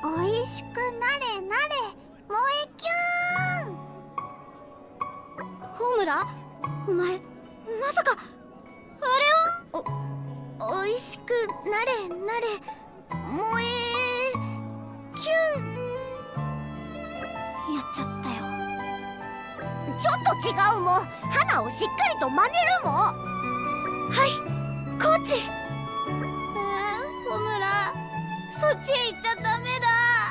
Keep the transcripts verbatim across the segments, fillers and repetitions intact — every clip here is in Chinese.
おいしくなれなれ萌えキュン。ホムラ、お前まさかあれを？お、おいしくなれなれ萌えキュン。やっちゃったよ。ちょっと違うもん。花をしっかりと真似るもん。はい、コーチ。えー、ホムラ、そっちへ行っちゃダメだ。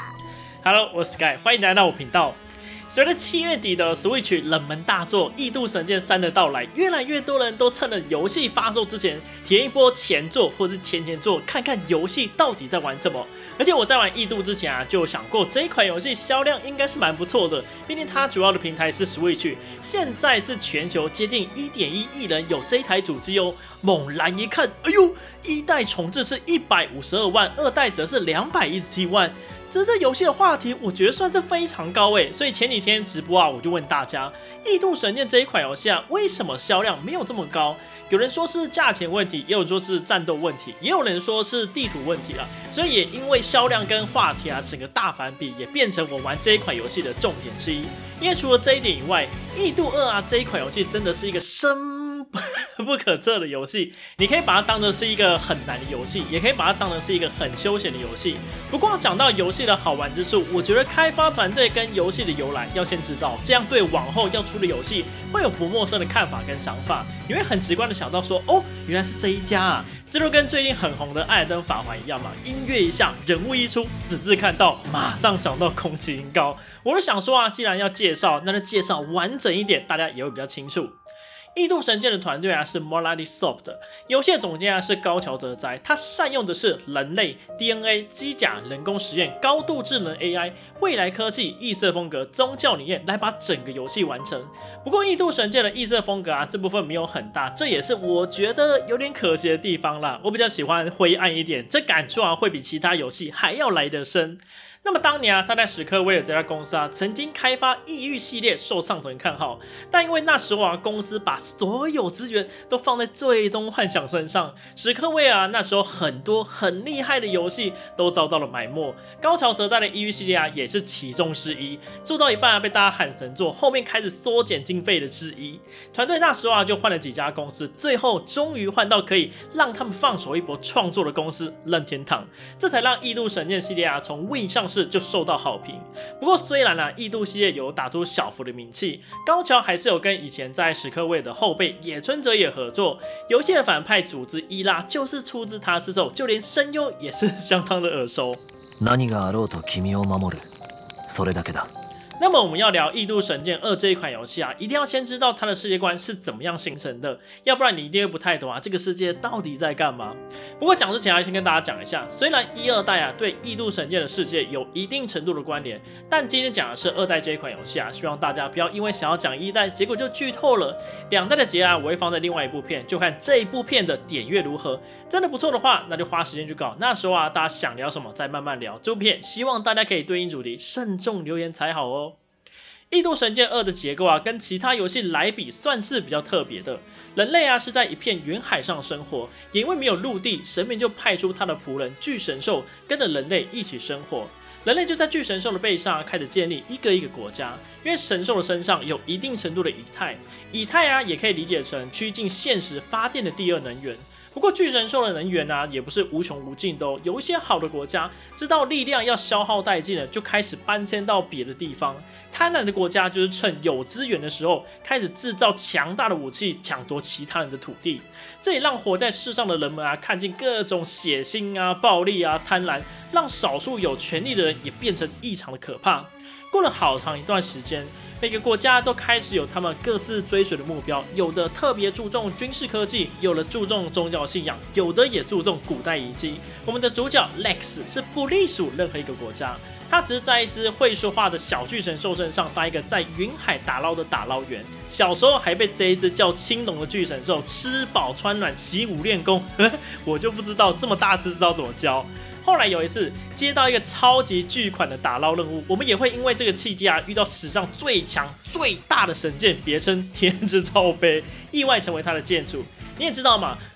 Hello， 我是 Sky， 欢迎来到我频道。随着七月底的 Switch 冷门大作《异度神剑三》的到来，越来越多人都趁着游戏发售之前体验一波前作或是前前作，看看游戏到底在玩什么。而且我在玩《异度》之前啊，就有想过这一款游戏销量应该是蛮不错的，毕竟它主要的平台是 Switch， 现在是全球接近 一点一亿人有这一台主机哦。猛然一看，哎呦，一代重置是一百五十二万，二代则是两百一十七万。这这游戏的话题，我觉得算是非常高诶，所以前几天直播啊，我就问大家，《异度神剑》这一款游戏啊，为什么销量没有这么高？有人说是价钱问题，也有人说是战斗问题，也有人说是地图问题啦。所以也因为销量跟话题啊，整个大反比，也变成我玩这一款游戏的重点之一。因为除了这一点以外，《异度二》啊这一款游戏真的是一个深不可测的游戏，你可以把它当成是一个很难的游戏，也可以把它当成是一个很休闲的游戏。不过讲到游戏的好玩之处，我觉得开发团队跟游戏的由来要先知道，这样对往后要出的游戏会有不陌生的看法跟想法，你会很直观的想到说，哦，原来是这一家啊。这就跟最近很红的《艾尔登法环》一样嘛，音乐一下，人物一出，死字看到，马上想到宫崎英高。我就想说啊，既然要介绍，那就介绍完整一点，大家也会比较清楚。异度神剑的团队啊是 Monolith Soft 的，游戏的总监啊是高桥哲哉，他善用的是人类 D N A 机甲、人工实验、高度智能 A I、未来科技、异色风格、宗教理念来把整个游戏完成。不过异度神剑的异色风格啊这部分没有很大，这也是我觉得有点可惜的地方啦。我比较喜欢灰暗一点，这感触啊会比其他游戏还要来得深。那么当年啊，他在史克威尔这家公司啊，曾经开发异域系列，受上层看好，但因为那时候啊，公司把所有资源都放在最终幻想身上，史克威尔啊，那时候很多很厉害的游戏都遭到了埋没。高桥哲哉的异域系列啊，也是其中之一，做到一半啊，被大家喊神作，后面开始缩减经费的之一。团队那时候啊，就换了几家公司，最后终于换到可以让他们放手一搏创作的公司任天堂，这才让异度神剑系列啊，从 Win 上就受到好评。不过虽然啊，异度系列有打出小幅的名气，高桥还是有跟以前在史克威尔的后辈野村哲也合作。游戏的反派组织伊拉就是出自他之手，就连声优也是相当的耳熟。 何があろうと君を守る、それだけだ。 那么我们要聊《异度神剑二》这一款游戏啊，一定要先知道它的世界观是怎么样形成的，要不然你一定会不太懂啊，这个世界到底在干嘛。不过讲之前要先跟大家讲一下，虽然一二代啊对《异度神剑》的世界有一定程度的关联，但今天讲的是二代这一款游戏啊，希望大家不要因为想要讲一代，结果就剧透了。两代的节啊，我会放在另外一部片，就看这一部片的点阅如何。真的不错的话，那就花时间去搞。那时候啊，大家想聊什么再慢慢聊。这部片希望大家可以对应主题，慎重留言才好哦。异度神剑二的结构啊，跟其他游戏来比算是比较特别的。人类啊是在一片远海上生活，也因为没有陆地，神明就派出他的仆人巨神兽跟着人类一起生活。人类就在巨神兽的背上开始建立一个一个国家，因为神兽的身上有一定程度的以太，以太啊也可以理解成趋近现实发电的第二能源。不过巨神兽的能源啊，也不是无穷无尽的哦。有一些好的国家知道力量要消耗殆尽了，就开始搬迁到别的地方。贪婪的国家就是趁有资源的时候，开始制造强大的武器，抢夺其他人的土地。这也让活在世上的人们啊，看见各种血腥啊、暴力啊、贪婪，让少数有权力的人也变成异常的可怕。过了好长一段时间，每个国家都开始有他们各自追随的目标，有的特别注重军事科技，有的注重宗教信仰，有的也注重古代遗迹。我们的主角 Lex 是不隶属任何一个国家，他只是在一只会说话的小巨神兽身上当一个在云海打捞的打捞员。小时候还被这一只叫青龙的巨神兽吃饱穿暖、习武练功，我就不知道这么大只知道怎么教。后来有一次接到一个超级巨款的打捞任务，我们也会因为这个契机啊，遇到史上最强最大的神剑，别称天之超杯，意外成为他的剑主。你也知道嘛，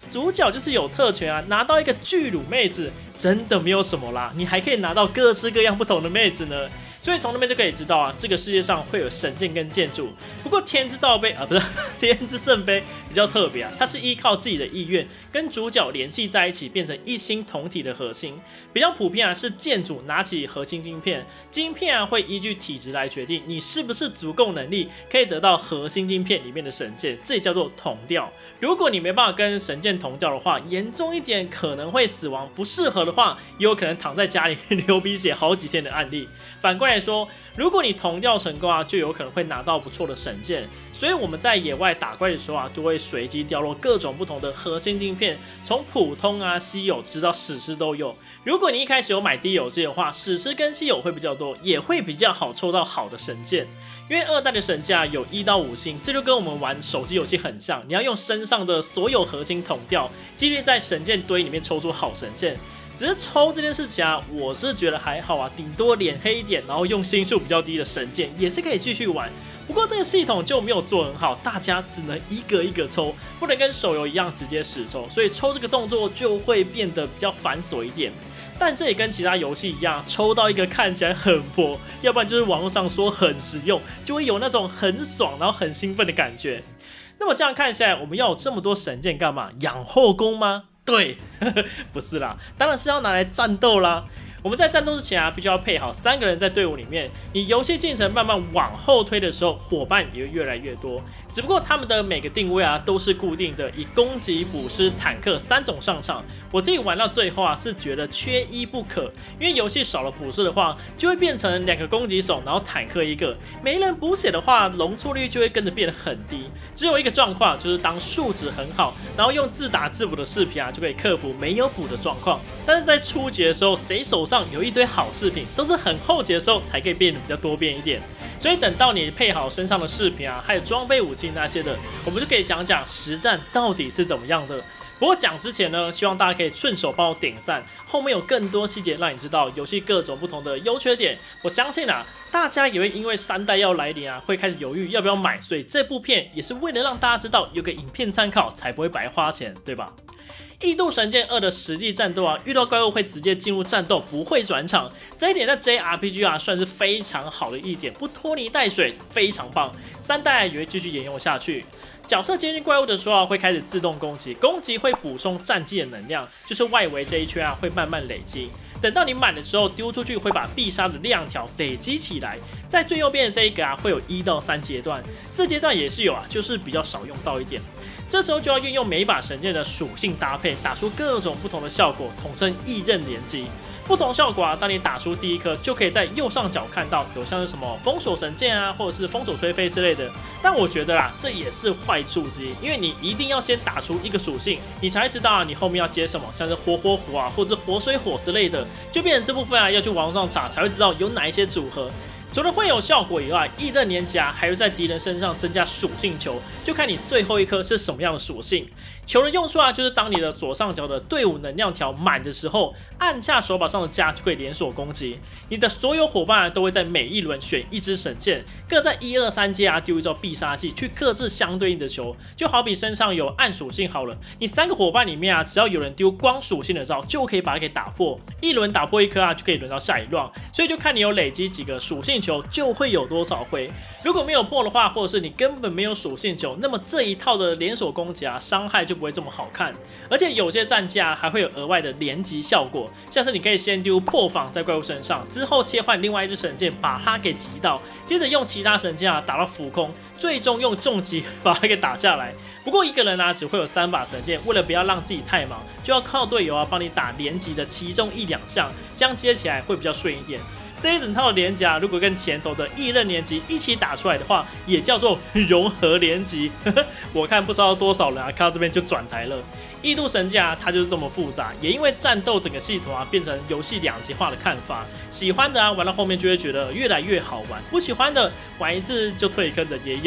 主角就是有特权啊，拿到一个巨乳妹子真的没有什么啦，你还可以拿到各式各样不同的妹子呢。所以从那边就可以知道啊，这个世界上会有神剑跟建筑。不过天之道杯啊，不是天之圣杯比较特别啊，它是依靠自己的意愿跟主角联系在一起，变成一心同体的核心。比较普遍啊，是剑主拿起核心晶片，晶片啊会依据体质来决定你是不是足够能力可以得到核心晶片里面的神剑，这也叫做同调。如果你没办法跟神剑同调的话，严重一点可能会死亡；不适合的话，也有可能躺在家里流鼻血好几天的案例。反过来说，如果你同调成功啊，就有可能会拿到不错的神剑。所以我们在野外打怪的时候啊，都会随机掉落各种不同的核心晶片，从普通啊、稀有直到史诗都有。如果你一开始有买低有机的话，史诗跟稀有会比较多，也会比较好抽到好的神剑。因为二代的神剑啊有一到五星，这就跟我们玩手机游戏很像，你要用身上的所有核心同调，几率在神剑堆里面抽出好神剑。只是抽这件事情啊，我是觉得还好啊，顶多脸黑一点，然后用星数比较低的神剑也是可以继续玩。不过这个系统就没有做很好，大家只能一个一个抽，不能跟手游一样直接实抽，所以抽这个动作就会变得比较繁琐一点。但这也跟其他游戏一样，抽到一个看起来很破，要不然就是网络上说很实用，就会有那种很爽然后很兴奋的感觉。那么这样看下来，我们要有这么多神剑干嘛？养后宫吗？对，呵呵，不是啦，当然是要拿来战斗啦。我们在战斗之前啊，必须要配好三个人在队伍里面。你游戏进程慢慢往后推的时候，伙伴也会越来越多。只不过他们的每个定位啊都是固定的，以攻击、捕师、坦克三种上场。我自己玩到最后啊，是觉得缺一不可，因为游戏少了捕师的话，就会变成两个攻击手，然后坦克一个。没人补血的话，容错率就会跟着变得很低。只有一个状况，就是当数值很好，然后用自打自补的饰品啊，就可以克服没有补的状况。但是在初级的时候，谁手上有一堆好饰品，都是很后期的时候才可以变得比较多变一点。所以等到你配好身上的饰品啊，还有装备武器那些的，我们就可以讲讲实战到底是怎么样的。不过讲之前呢，希望大家可以顺手帮我点个赞，后面有更多细节让你知道游戏各种不同的优缺点。我相信啊，大家也会因为三代要来临啊，会开始犹豫要不要买，所以这部片也是为了让大家知道有个影片参考，才不会白花钱，对吧？异度神剑二的实际战斗啊，遇到怪物会直接进入战斗，不会转场，这一点在 J R P G 啊算是非常好的一点，不拖泥带水，非常棒。三代也会继续沿用下去。角色接近怪物的时候啊，会开始自动攻击，攻击会补充战绩的能量，就是外围这一圈啊会慢慢累积。等到你满的时候丢出去，会把必杀的量条累积起来。在最右边的这一个啊，会有一到三阶段，四阶段也是有啊，就是比较少用到一点。这时候就要运用每一把神剑的属性搭配，打出各种不同的效果，统称异刃连击。不同效果啊，当你打出第一颗，就可以在右上角看到有像是什么封锁神剑啊，或者是封锁吹飞之类的。但我觉得啦，这也是坏处之一，因为你一定要先打出一个属性，你才会知道啊，你后面要接什么，像是火火火啊，或者是活水火之类的，就变成这部分啊要去网上查才会知道有哪一些组合。除了会有效果以外，异刃连夹还会在敌人身上增加属性球，就看你最后一颗是什么样的属性。球的用处啊，就是当你的左上角的队伍能量条满的时候，按下手把上的加就可以连锁攻击。你的所有伙伴都会在每一轮选一支神剑，各在一二三阶啊丢一招必杀技去克制相对应的球。就好比身上有暗属性好了，你三个伙伴里面啊，只要有人丢光属性的招，就可以把它给打破。一轮打破一颗啊，就可以轮到下一轮。所以就看你有累积几个属性球，就会有多少回。如果没有破的话，或者是你根本没有属性球，那么这一套的连锁攻击啊，伤害就不会这么好看。而且有些战架、啊、还会有额外的连击效果，像是你可以先丢破防在怪物身上，之后切换另外一支神剑把它给击倒，接着用其他神剑啊打到浮空，最终用重击把它给打下来。不过一个人啊只会有三把神剑，为了不要让自己太忙，就要靠队友啊帮你打连击的其中一两项，这样接起来会比较顺一点。这一整套的连夹，如果跟前头的异刃连击一起打出来的话，也叫做融合连击。我看不知道多少人啊，看到这边就转台了。异度神剑啊，它就是这么复杂，也因为战斗整个系统啊变成游戏两极化的看法。喜欢的啊，玩到后面就会觉得越来越好玩；不喜欢的，玩一次就退坑的也有。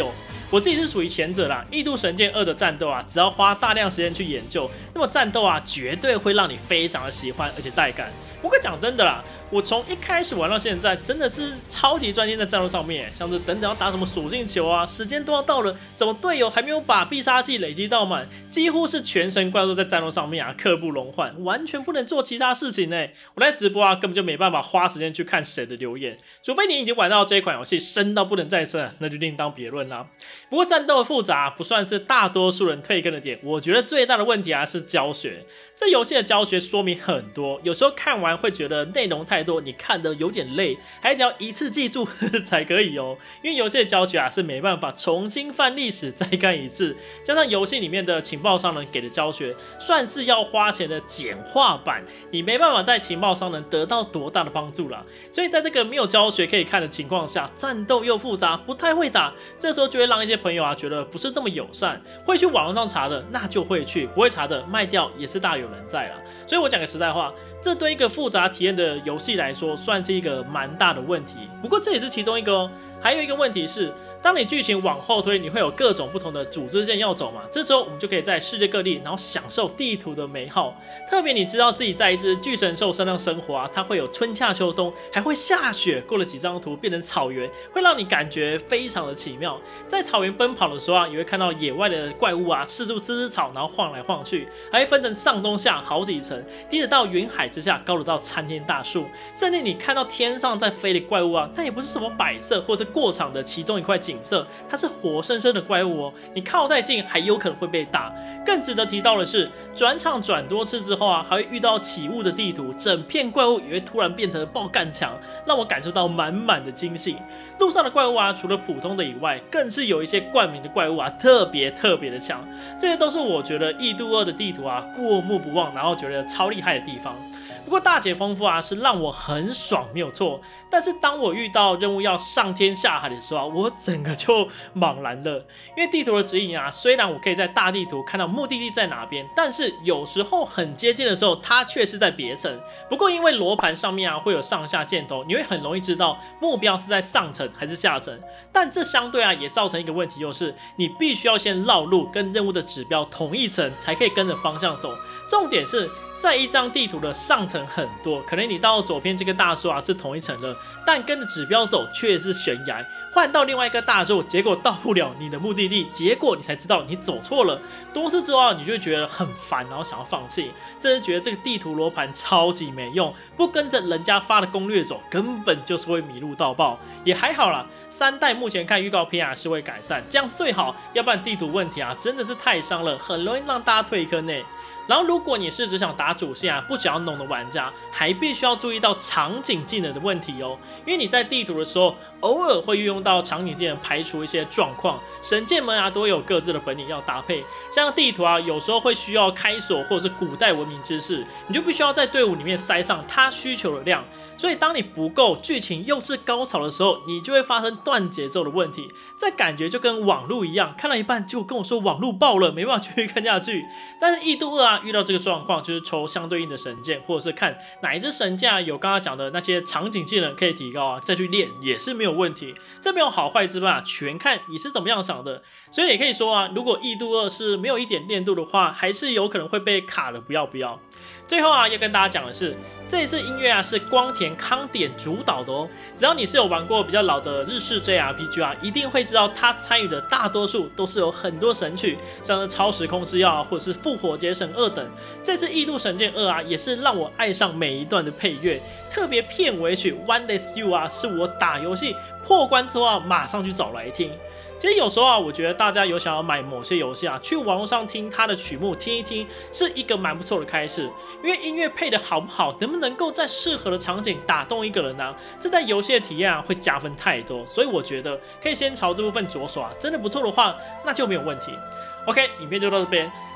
我自己是属于前者啦，《异度神剑二》的战斗啊，只要花大量时间去研究，那么战斗啊，绝对会让你非常的喜欢，而且带感。不过讲真的啦，我从一开始玩到现在，真的是超级专心在战斗上面，像是等等要打什么属性球啊，时间都要到了，怎么队友还没有把必杀技累积到满，几乎是全神贯注在战斗上面啊，刻不容缓，完全不能做其他事情呢。我在直播啊，根本就没办法花时间去看谁的留言，除非你已经玩到这一款游戏深到不能再深，那就另当别论啦。不过战斗的复杂不算是大多数人退坑的点，我觉得最大的问题啊是教学。这游戏的教学说明很多，有时候看完会觉得内容太多，你看得有点累，还得要一次记住才可以哦。因为游戏的教学啊是没办法重新翻历史再看一次，加上游戏里面的情报商人给的教学算是要花钱的简化版，你没办法在情报商人得到多大的帮助啦。所以在这个没有教学可以看的情况下，战斗又复杂，不太会打，这时候就会让一些朋友啊觉得不是这么友善。会去网络上查的那就会去，不会查的卖掉也是大有人在啦。所以我讲个实在话，这对一个复杂体验的游戏来说，算是一个蛮大的问题。不过这也是其中一个哦。还有一个问题是，当你剧情往后推，你会有各种不同的主支线要走嘛？这时候我们就可以在世界各地，然后享受地图的美好。特别你知道自己在一只巨神兽身上生活啊，它会有春夏秋冬，还会下雪。过了几张图变成草原，会让你感觉非常的奇妙。在草原奔跑的时候啊，也会看到野外的怪物啊，四处吃吃草，然后晃来晃去，还会分成上中下好几层，低得到云海之下，高得到参天大树。甚至你看到天上在飞的怪物啊，那也不是什么摆设或者过场的其中一块景色，它是活生生的怪物哦，你靠太近还有可能会被打。更值得提到的是，转场转多次之后啊，还会遇到起雾的地图，整片怪物也会突然变成爆干强，让我感受到满满的惊喜。路上的怪物啊，除了普通的以外，更是有一些冠名的怪物啊，特别特别的强。这些都是我觉得《异度二》的地图啊，过目不忘，然后觉得超厉害的地方。不过大且丰富啊，是让我很爽，没有错。但是当我遇到任务要上天下海的时候啊，我整个就茫然了。因为地图的指引啊，虽然我可以在大地图看到目的地在哪边，但是有时候很接近的时候，它却是在别层。不过因为罗盘上面啊会有上下箭头，你会很容易知道目标是在上层还是下层。但这相对啊也造成一个问题，就是你必须要先绕路，跟任务的指标同一层，才可以跟着方向走。重点是，在一张地图的上层很多，可能你到左边这个大树啊是同一层的，但跟着指标走却是悬崖。换到另外一个大树，结果到不了你的目的地，结果你才知道你走错了。多次之后，你就会觉得很烦，然后想要放弃。真是觉得这个地图罗盘超级没用，不跟着人家发的攻略走，根本就是会迷路到爆。也还好啦，三代目前看预告片啊是会改善，这样是最好，要不然地图问题啊真的是太伤了，很容易让大家退坑呢。然后，如果你是只想打主线啊，不想要农的玩家，还必须要注意到场景技能的问题哦。因为你在地图的时候，偶尔会运用到场景技能排除一些状况。神剑们啊，都有各自的本领要搭配。像地图啊，有时候会需要开锁或者是古代文明知识，你就必须要在队伍里面塞上它需求的量。所以，当你不够，剧情又是高潮的时候，你就会发生断节奏的问题。这感觉就跟网路一样，看到一半结果跟我说网路爆了，没办法继续看下去。但是异度二啊，遇到这个状况，就是抽相对应的神剑，或者是看哪一只神剑啊有刚刚讲的那些场景技能可以提高啊，再去练也是没有问题。这没有好坏之分啊，全看你是怎么样想的。所以也可以说啊，如果异度二是没有一点练度的话，还是有可能会被卡的不要不要。最后啊，要跟大家讲的是，这一次音乐啊是光田康典主导的哦。只要你是有玩过比较老的日式 J R P G 啊，一定会知道他参与的大多数都是有很多神曲，像是超时空之钥啊，或者是复活节神二等。这次异度神剑二啊，也是让我爱上每一段的配乐，特别片尾曲 One Less You 啊，是我打游戏破关之后啊，马上去找来听。其实有时候啊，我觉得大家有想要买某些游戏啊，去网络上听它的曲目听一听，是一个蛮不错的开始。因为音乐配的好不好，能不能够在适合的场景打动一个人呢、啊？这在游戏的体验啊会加分太多，所以我觉得可以先朝这部分着手啊，真的不错的话，那就没有问题。OK， 影片就到这边。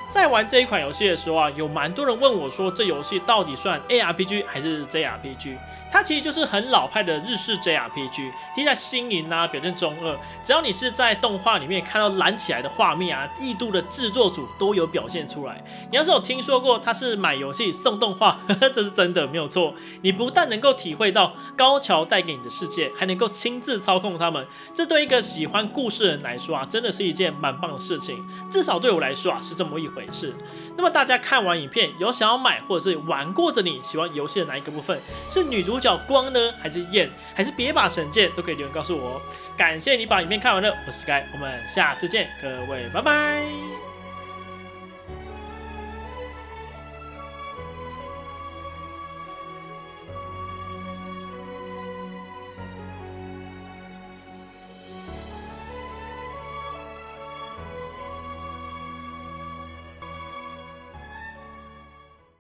在玩这一款游戏的时候啊，有蛮多人问我说，这游戏到底算 A R P G 还是 J R P G？ 它其实就是很老派的日式 J R P G， 题材新颖啊，表现中二。只要你是在动画里面看到燃起来的画面啊，异度的制作组都有表现出来。你要是有听说过它是买游戏送动画，呵呵，这是真的没有错。你不但能够体会到高桥带给你的世界，还能够亲自操控他们，这对一个喜欢故事的人来说啊，真的是一件蛮棒的事情。至少对我来说啊，是这么一回事。那么大家看完影片，有想要买或者是玩过的你，喜欢游戏的哪一个部分？是女主角光呢，还是焰，还是别把神剑？都可以留言告诉我哦。感谢你把影片看完了，我是 Sky， 我们下次见，各位拜拜。